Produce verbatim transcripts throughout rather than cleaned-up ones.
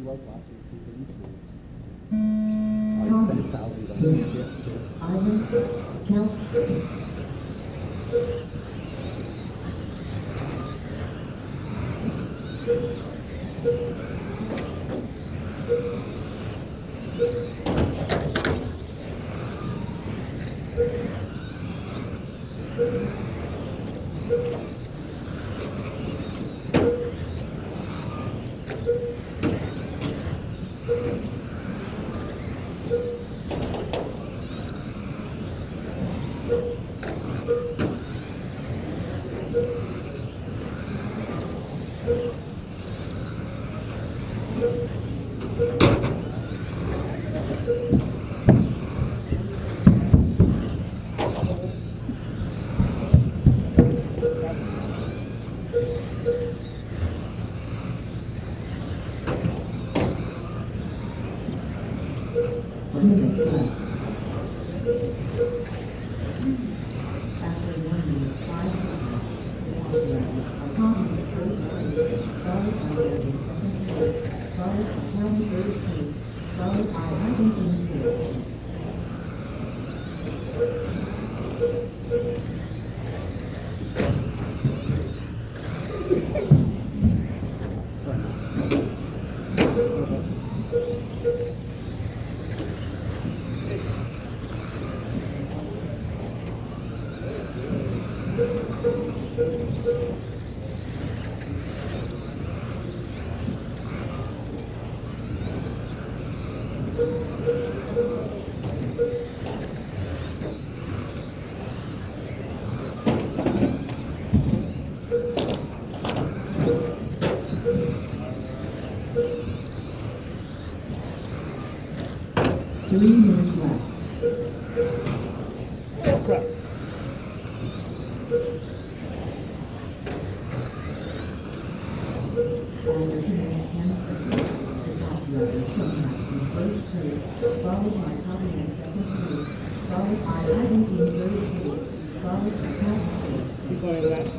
was last week. He's been serious. Oh, he's been thousands on the ship, too. Ivan, count. Three minutes left. Oh, crap. Keep going to that.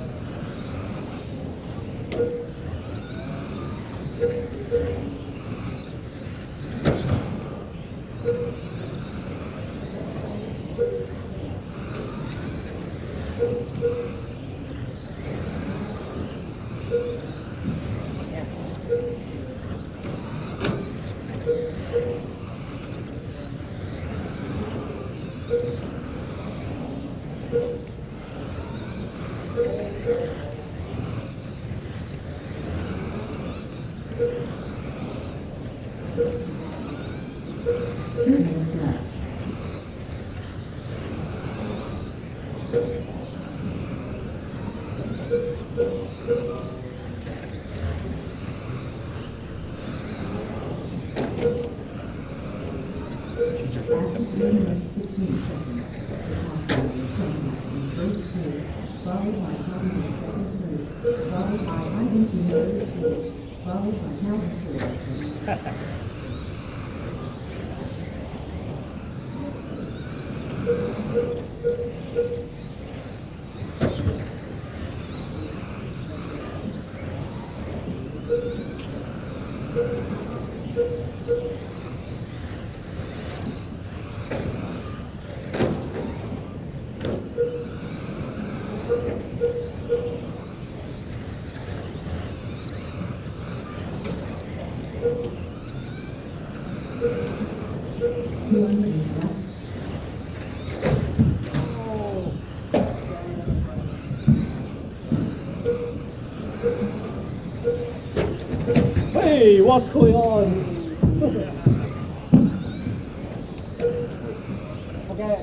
Hey, what's going on? Okay.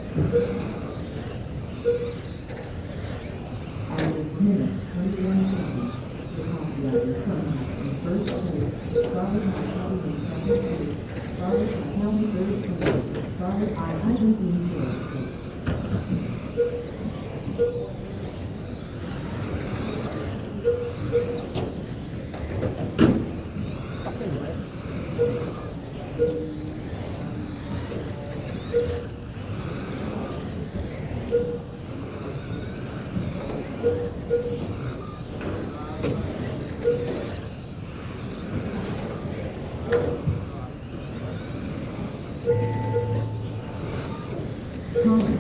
Carcar.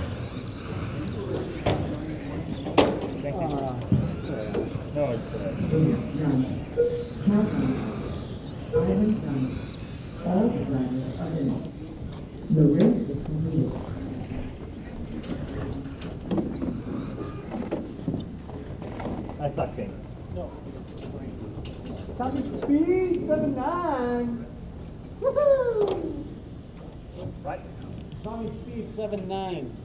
Thank you. Uh, No, it's uh, Race done. Carcar. Island done. All the drivers are finished. The race is completed. I suck things. no. Tommy Speed, seven nine. Woohoo! Right? Tommy Speed, seven nine.